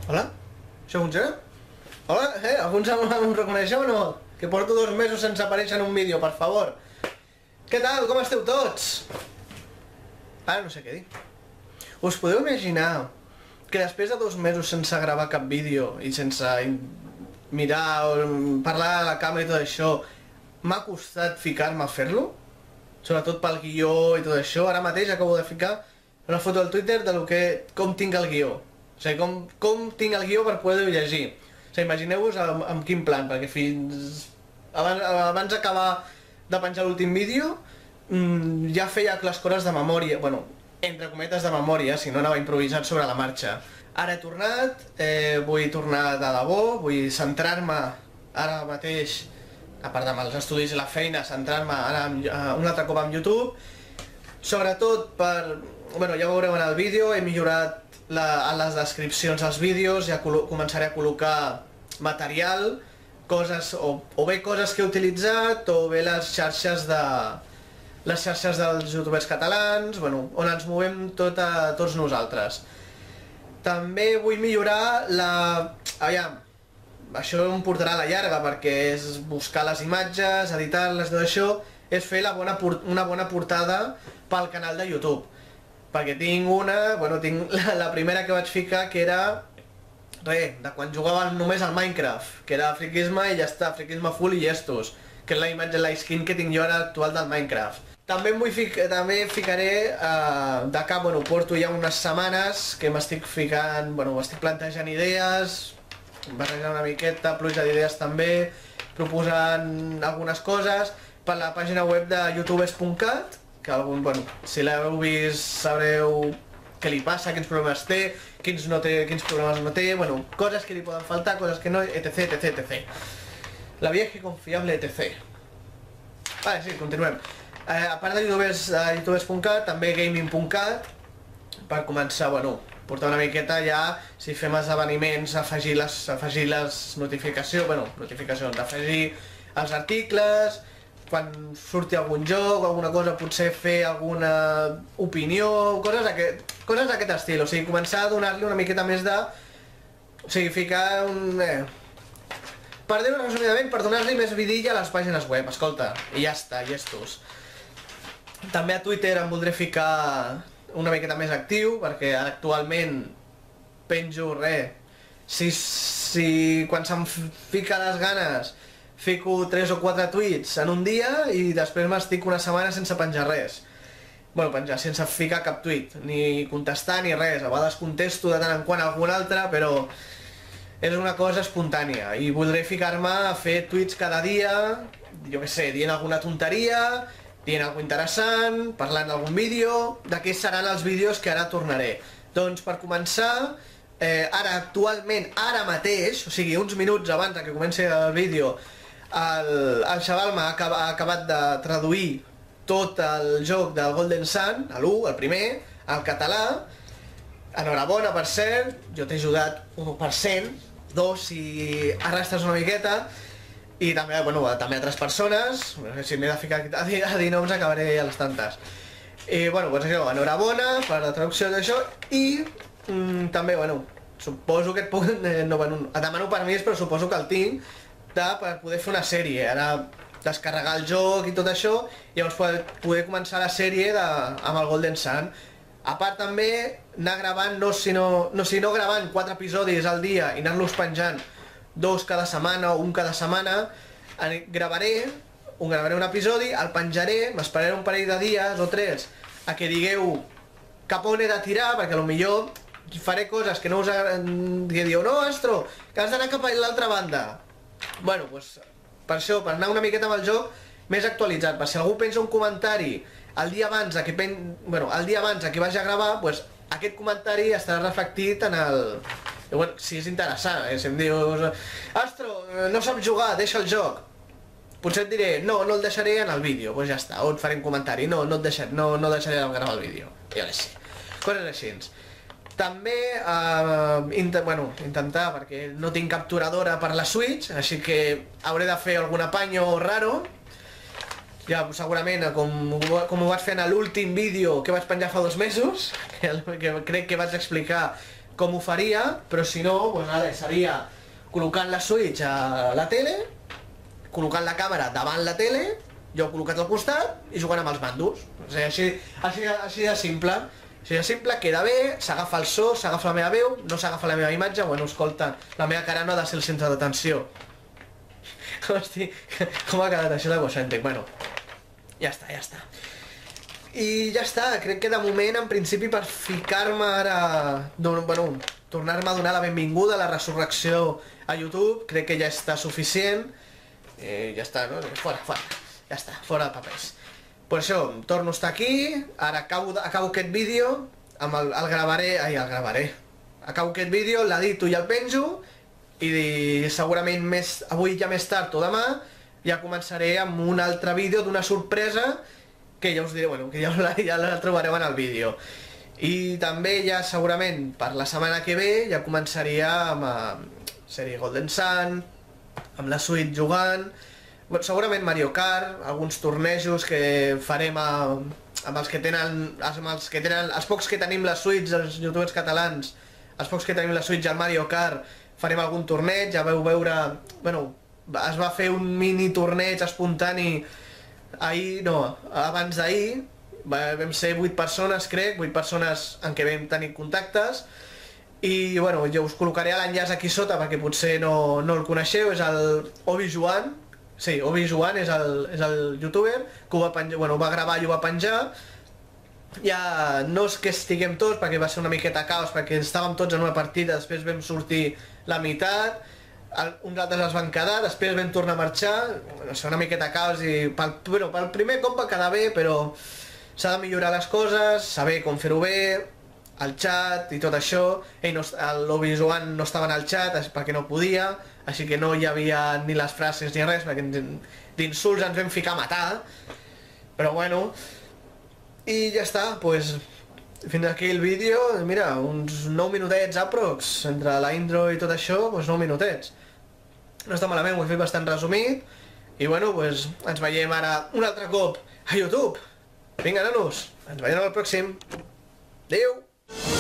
Hola? Això funciona? Hola? Alguns em reconeixeu o no? Que porto 2 mesos sense aparèixer en un vídeo, per favor. Què tal? Com esteu tots? Ara no sé què dir. Us podeu imaginar que després de 2 mesos sense gravar cap vídeo i sense mirar o parlar a la càmera i tot això, m'ha costat ficar-me a fer-lo? Sobretot pel guió i tot això. Ara mateix acabo de ficar una foto al Twitter de com tinc el guió. O sigui, com tinc el guió per poder-ho llegir. O sigui, imagineu-vos amb quin plan, perquè fins abans d'acabar de penjar l'últim vídeo ja feia les coses de memòria, bueno, entre cometes de memòria, si no anava improvisat sobre la marxa. Ara he tornat, vull tornar de debò, vull centrar-me ara mateix, a part amb els estudis i la feina, centrar-me ara un altre cop amb YouTube, sobretot per, bueno, ja ho veureu en el vídeo, he millorat a les descripcions dels vídeos, ja començaré a col·locar material, coses, o bé coses que he utilitzat, o bé les xarxes dels youtubers catalans, bueno, on ens movem tots nosaltres. També vull millorar aviam, això em portarà a la llarga, perquè és buscar les imatges, editar-les, tot això, és fer una bona portada pel canal de YouTube. Perquè tinc la primera que vaig ficar, que era, de quan jugava només al Minecraft, que era friquisme i ja està, friquisme full i llestos, que és la imatge, la skin que tinc jo ara actual del Minecraft. També ficaré de cap, bueno, porto ja unes setmanes que m'estic ficant, bueno, m'estic plantejant idees, barrejant una miqueta, pluja d'idees també, proposant algunes coses per la pàgina web de youtubers.cat, que bueno, si l'heu vist sabreu què li passa, quins problemes té, quins problemes no té, bueno, coses que li poden faltar, coses que no, etc, etc, etc. La vieja i confiable, etc. Vale, sí, continuem. A part de youtubers.cat, també gaming.cat, per començar, bueno, portar una miqueta ja, si fem esdeveniments, afegir les notificacions, afegir els articles, quan surti algun joc o alguna cosa, potser fer alguna opinió, coses d'aquest estil, o sigui, començar a donar-li una miqueta més de... O sigui, ficar un... Per dir-ho resumidament, per donar-li més vidilla a les pàgines web, escolta, i ja està, llestos. També a Twitter em voldré ficar una miqueta més actiu, perquè actualment penjo si quan se'm fica les ganes fico 3 o 4 tuits en un dia i després m'estic una setmana sense penjar res. Bueno, penjar, sense ficar cap tuit, ni contestar ni res. A vegades contesto de tant en quant algun altre, però és una cosa espontània. I voldré ficar-me a fer tuits cada dia, jo què sé, dient alguna tonteria, dient alguna interessant, parlant d'algun vídeo, de què seran els vídeos que ara tornaré. Doncs per començar, actualment, ara mateix, o sigui, uns minuts abans que comenci el vídeo, el xaval m'ha acabat de traduir tot el joc del Golden Sun, l'1, el primer, al català. Enhorabona, per cert, jo t'he ajudat 1%, 2 si arrastres una miqueta, i també, bueno, també altres persones, si m'he de ficar a dir noms acabaré a les tantes. I, bueno, doncs això, enhorabona per la traducció d'això, i també, bueno, suposo que et puc... No, bueno, et demano permís, però suposo que el tinc per poder fer una sèrie, ara descarregar el joc i tot això, i llavors poder començar la sèrie amb el Golden Sun. A part també, anar gravant, si no gravant 4 episodis al dia i anar-los penjant 2 cada setmana o 1 cada setmana, gravaré un episodi, el penjaré, m'esperaré un parell de dies o 3 a que digueu cap on he de tirar, perquè potser faré coses que no us dieu, no, Astro, que has d'anar cap a l'altra banda. Bueno, doncs per això, per anar una miqueta amb el joc més actualitzat, per si algú pensa un comentari el dia abans que vagi a gravar, doncs aquest comentari estarà reflectit en el... Bueno, si és interessant, si em dius, Astro, no saps jugar, deixa el joc. Potser et diré, no el deixaré en el vídeo, doncs ja està, o et faré un comentari, no deixaré de gravar el vídeo, jo què sé, coses així. També, intentar, perquè no tinc capturadora per la Switch, així que hauré de fer algun apanyo raro. Ja, segurament, com ho vaig fer en l'últim vídeo que vaig penjar fa 2 mesos, que crec que vaig explicar com ho faria, però si no, doncs ara seria col·locant la Switch a la tele, col·locant la càmera davant la tele, jo col·locat al costat i jugant amb els mandos. O sigui, així de simple. Així de simple, queda bé, s'agafa el so, s'agafa la meva veu, no s'agafa la meva imatge, bueno, escolta, la meva cara no ha de ser el centre d'atenció. Hosti, com ha quedat això d'egocèntric? Bueno, ja està. I ja està, crec que de moment, en principi, per ficar-me ara... Bueno, tornar-me a donar la benvinguda a la resurrecció a YouTube, crec que ja està suficient. Ja està, no? Fora. Ja està, fora de papers. Per això, torno a estar aquí, ara acabo aquest vídeo, el gravaré... Acabo aquest vídeo, l'edito i el penjo, i segurament avui ja més tard o demà ja començaré amb un altre vídeo d'una sorpresa que ja us diré, bueno, que ja la trobareu en el vídeo. I també ja segurament per la setmana que ve ja començaria amb la sèrie Golden Sun, amb la Switch jugant, segurament Mario Kart, alguns tornejos que farem amb els que tenen, els pocs que tenim la Switch, els youtubers catalans, els pocs que tenim la Switch al Mario Kart, farem algun torneig, ja veu veure, bueno, es va fer un mini torneig espontani ahir, no, abans d'ahir, vam ser 8 persones, crec, 8 persones en què vam tenir contactes, i bueno, jo us col·locaré l'enllaç aquí sota perquè potser no el coneixeu, és el Obi Joan. Sí, Obi Joan és el youtuber que ho va gravar i ho va penjar. Ja no és que estiguem tots, perquè va ser una miqueta caos, perquè estàvem tots en una partida, després vam sortir la meitat, uns altres es van quedar, després vam tornar a marxar, no sé, una miqueta caos, i pel primer cop va quedar bé, però s'ha de millorar les coses, saber com fer-ho bé, el xat i tot això. L'Obi Joan no estava en el xat perquè no podia, així que no hi havia ni les frases ni res, perquè d'insults ens vam ficar a matar, però bueno, i ja està, doncs fins aquí el vídeo. Mira, uns 9 minutets aprox, entre la intro i tot això, doncs 9 minutets. No està malament, ho he fet bastant resumit, i bueno, doncs ens veiem ara un altre cop a YouTube. Vinga, nanos, ens veiem al pròxim. Adéu!